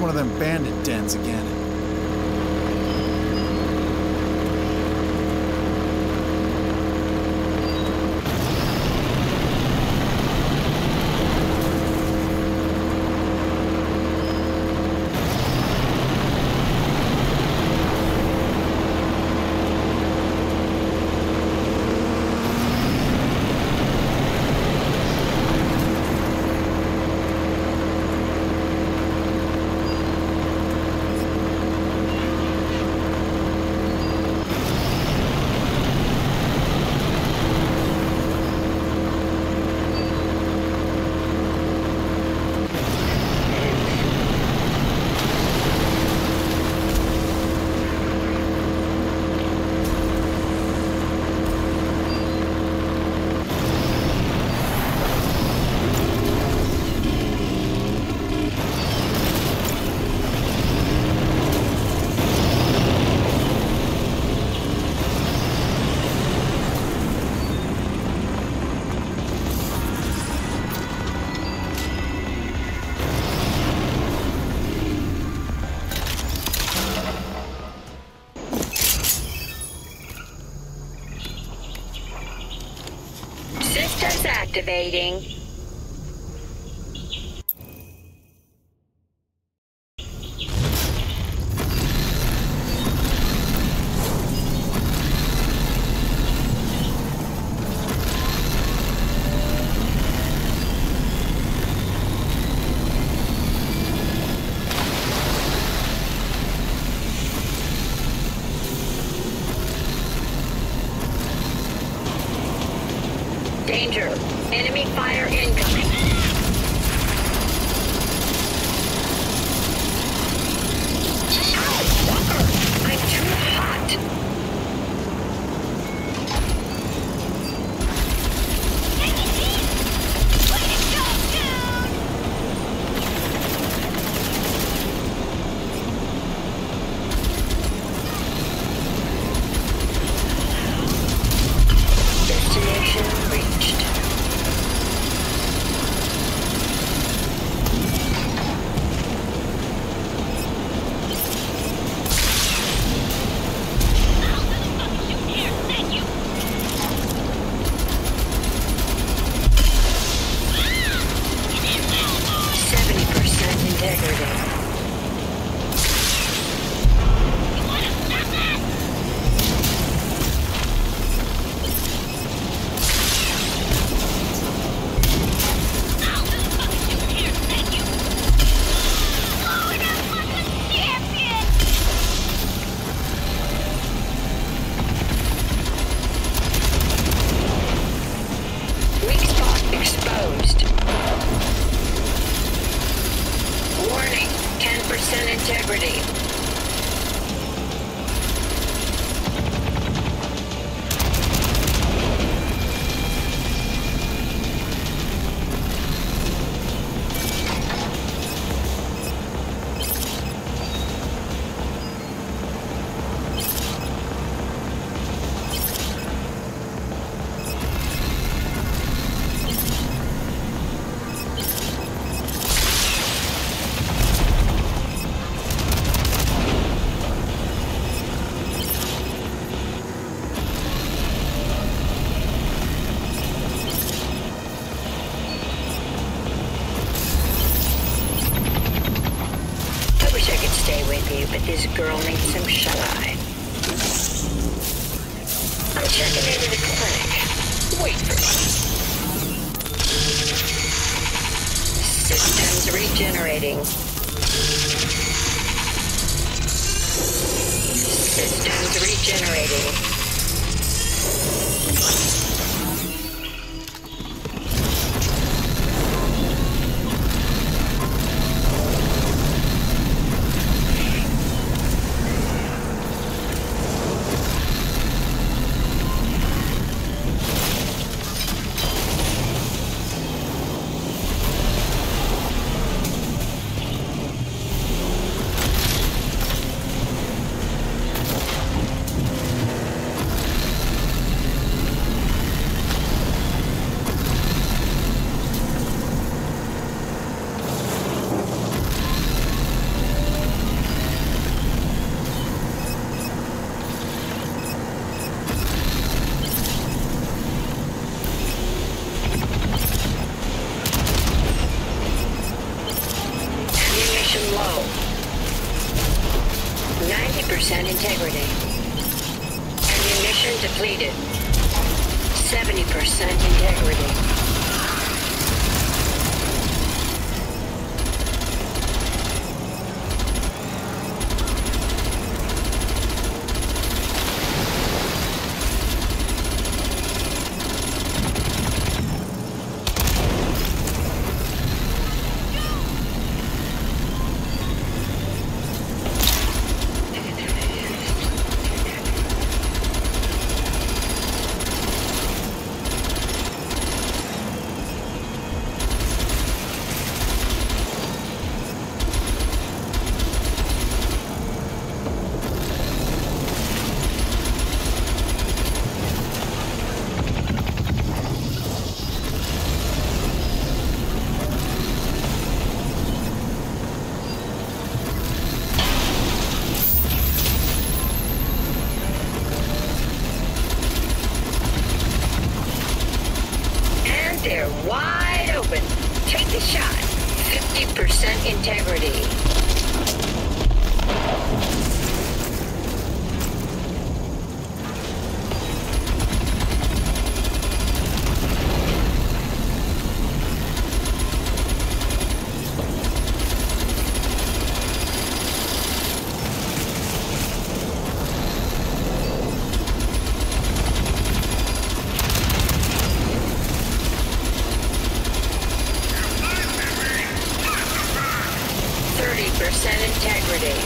one of them bandit dens again. Systems activating. Danger! Enemy fire incoming! Ow, fucker! I'm too hot! Destination reached. Exposed. Warning, 10% integrity. Stay with you, but this girl needs some shut-eye. I'm checking into the clinic. Wait for me. Systems regenerating. Systems regenerating. 50% integrity. Ammunition depleted. 70% integrity. They're wide open. Take the shot. 50% integrity. Integrity.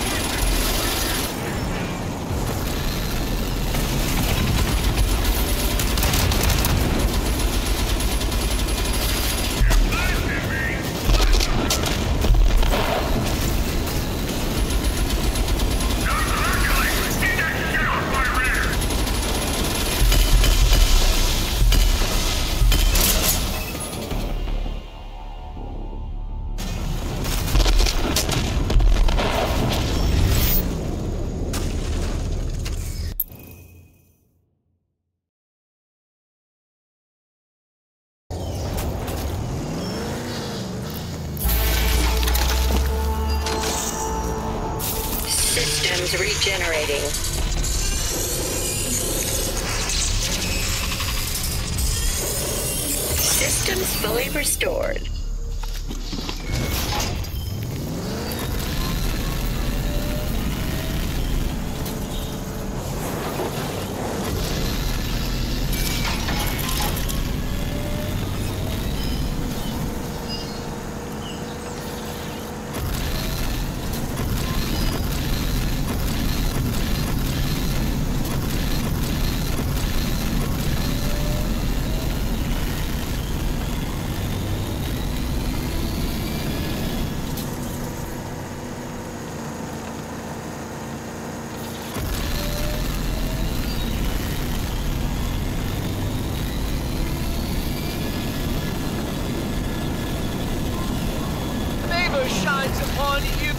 Systems regenerating. Systems fully restored. Shines upon you.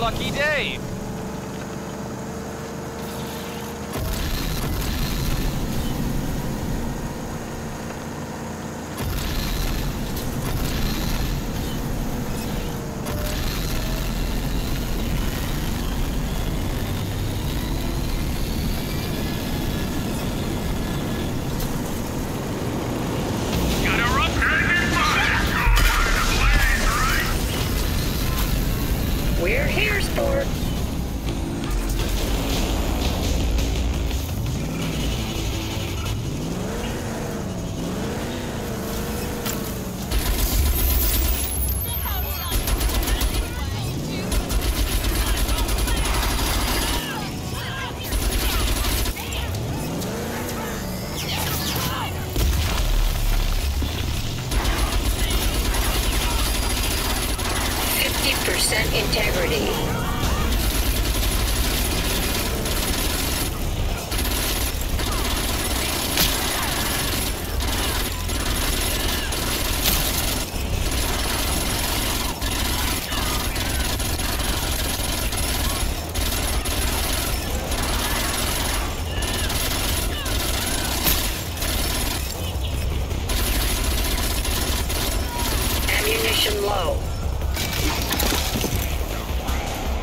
lucky day. We're here, sport. Integrity. Ammunition low.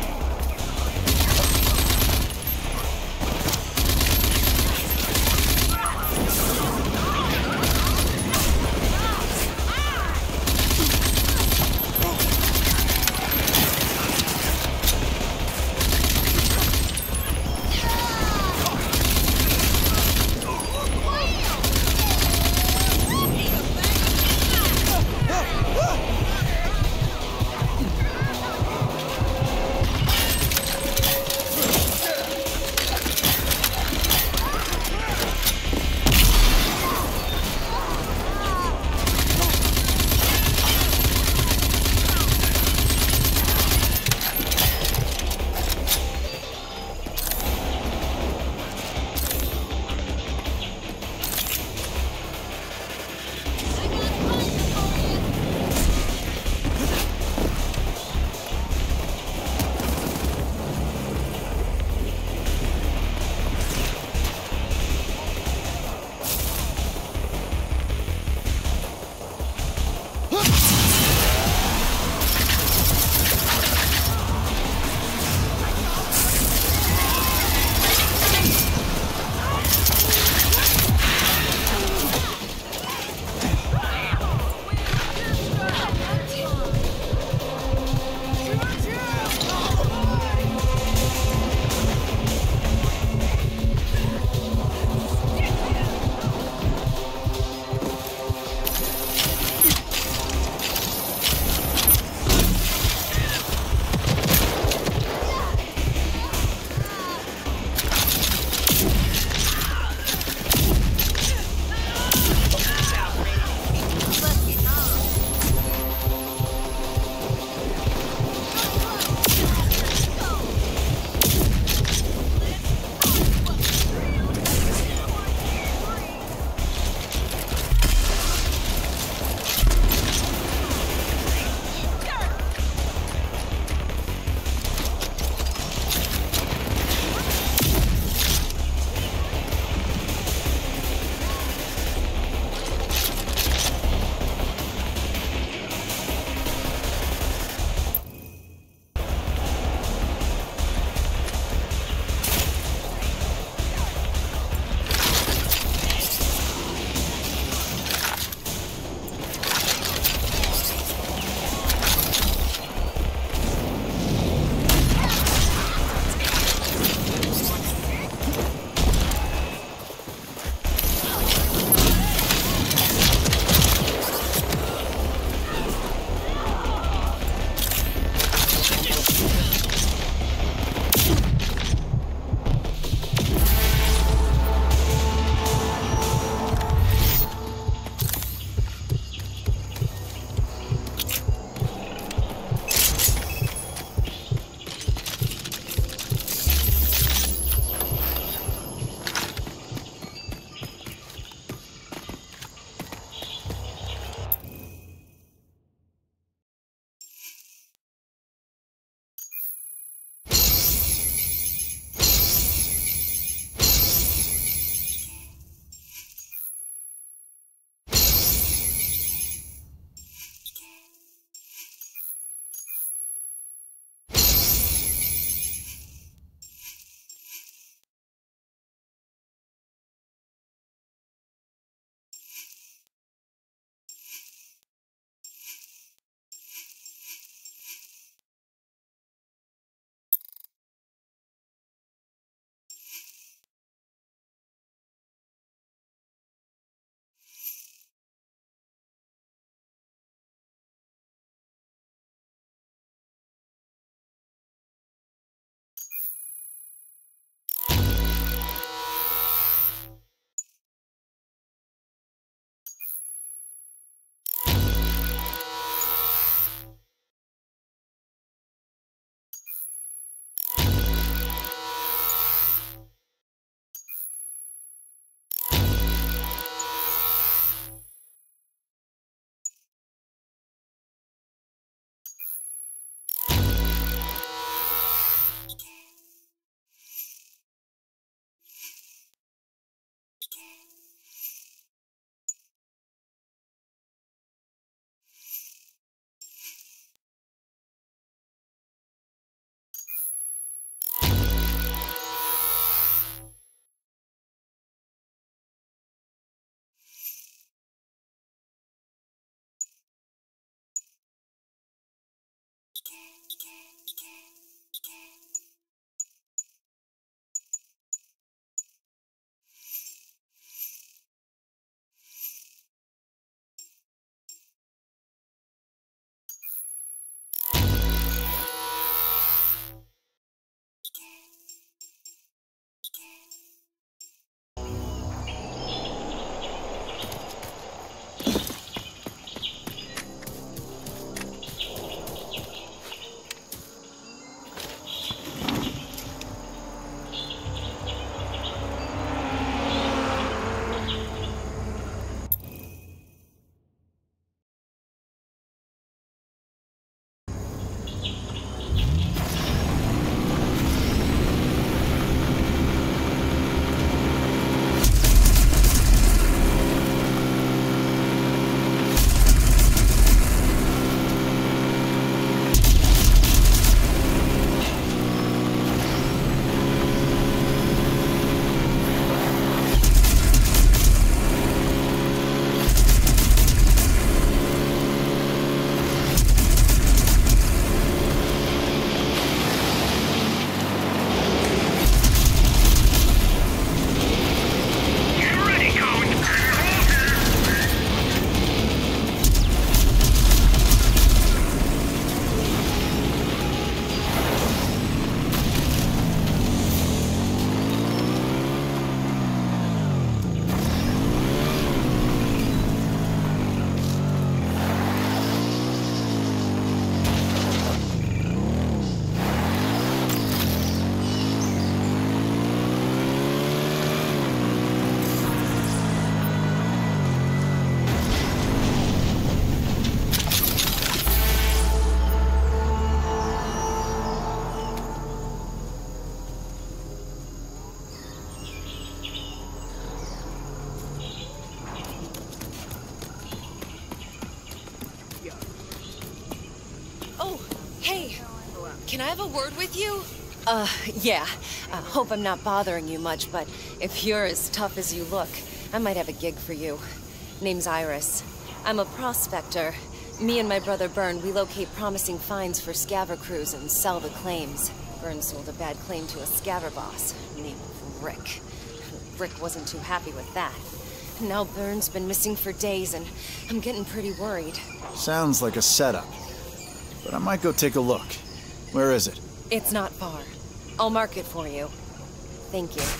can I have a word with you? Yeah. Hope I'm not bothering you much, but if you're as tough as you look, I might have a gig for you. Name's Iris. I'm a prospector. Me and my brother Byrne, we locate promising finds for scaver crews and sell the claims. Byrne sold a bad claim to a scaver boss named Rick. Rick wasn't too happy with that. Now Byrne's been missing for days, and I'm getting pretty worried. Sounds like a setup. But I might go take a look. Where is it? It's not far. I'll mark it for you. Thank you.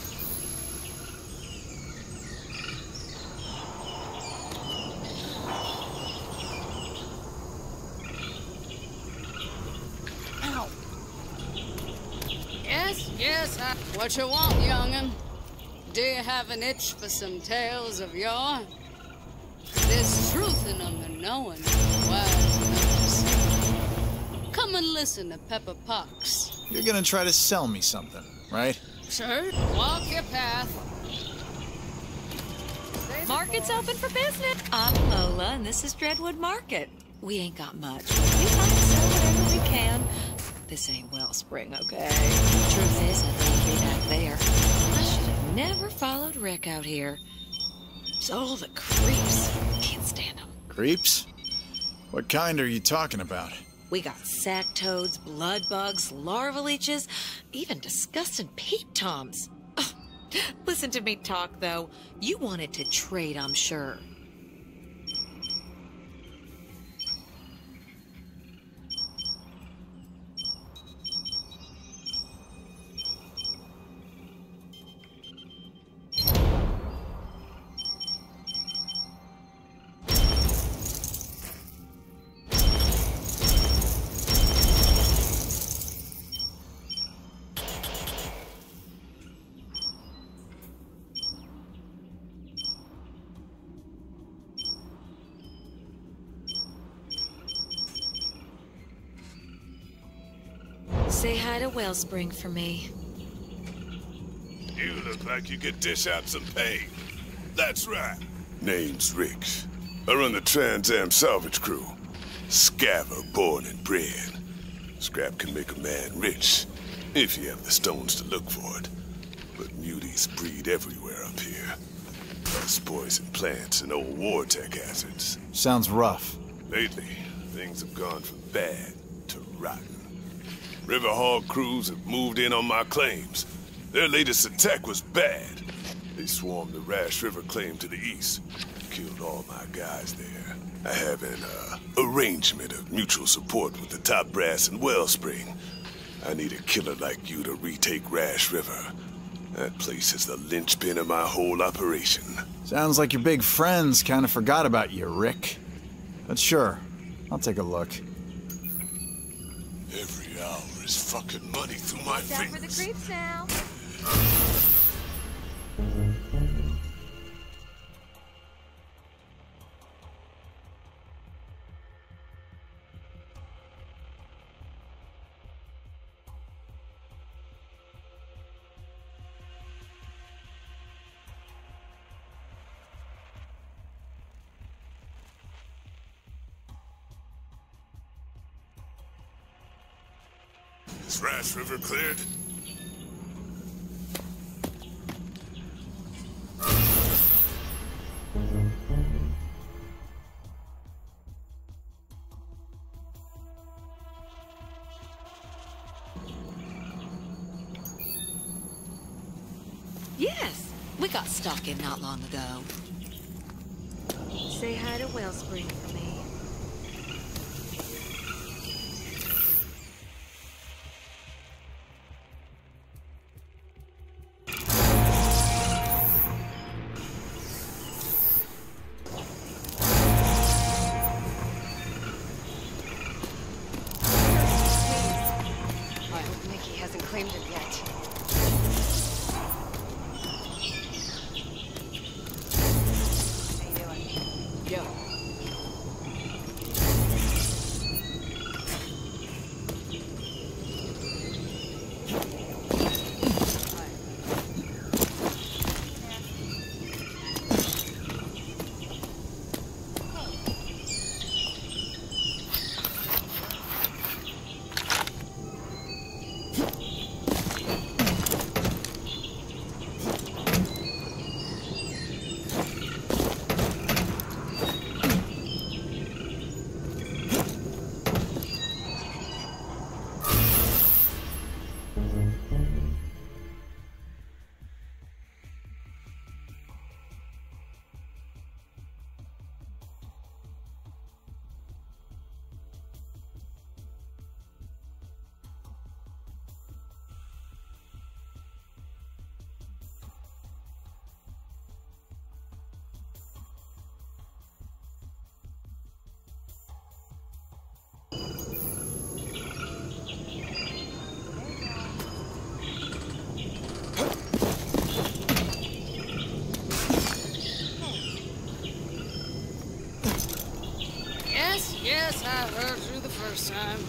Ow. Yes, what you want, young'un? Do you have an itch for some tales of yore? There's truth in them and knowing wise knows. Come and listen to Pepper Pox. You're gonna try to sell me something, right? Sure, walk your path. Market's open for business. I'm Lola, and this is Dreadwood Market. We ain't got much, but we like to sell whatever we can. This ain't Wellspring, okay? Truth is, I'd rather be back there. I should have never followed Rick out here. It's all the creeps. Can't stand them. Creeps? What kind are you talking about? We got sack toads, blood bugs, larva leeches, even disgusting peat toms. Oh, listen to me talk, though. You wanted to trade, I'm sure. Say hi to Wellspring for me. You look like you could dish out some pay. That's right. Name's Rick. I run the Trans Am salvage crew. Scaver born and bred. Scrap can make a man rich, if you have the stones to look for it. But muties breed everywhere up here. Plus poison plants and old war tech hazards. Sounds rough. Lately, things have gone from bad to rotten. River Hog crews have moved in on my claims. Their latest attack was bad. They swarmed the Rash River claim to the east. Killed all my guys there. I have an arrangement of mutual support with the top brass in Wellspring. I need a killer like you to retake Rash River. That place is the linchpin of my whole operation. Sounds like your big friends kind of forgot about you, Rick. But sure, I'll take a look. Every hour is fucking money through my fingers. For the creeps now. Is Rash River cleared? Yes, we got stock in not long ago. Say hi to Wellspring for me. I hope Nikki hasn't claimed it yet. How you doing? Yo. next time.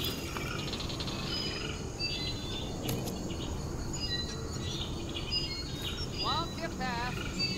Walk your path.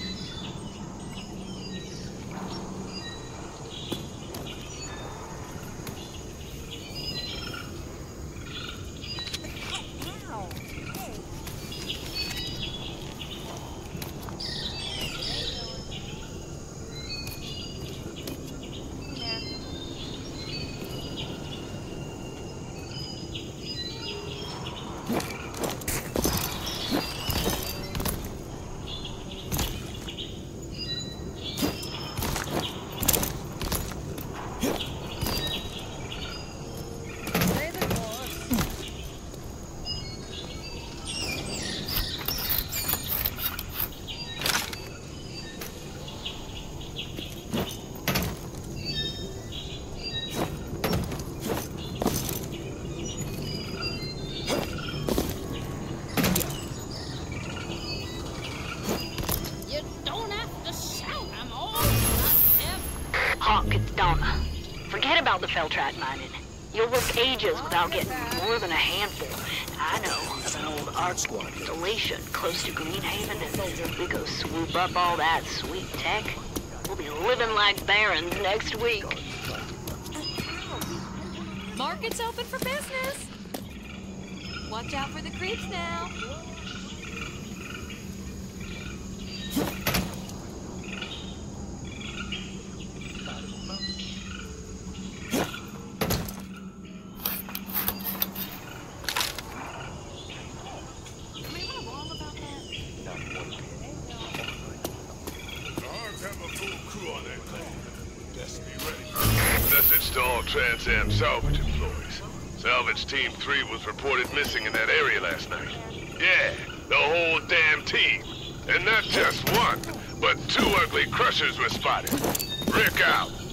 Hawk, it's Donna. Forget about the Feltrack mining. You'll work ages without getting more than a handful. I know of an old ARC installation close to Greenhaven, and we go swoop up all that sweet tech. We'll be living like barons next week. Market's open for business. Watch out for the creeps now. Message to all Trans Am salvage employees. Salvage Team 3 was reported missing in that area last night. Yeah, the whole damn team. And not just one, but 2 ugly crushers were spotted. Rick out.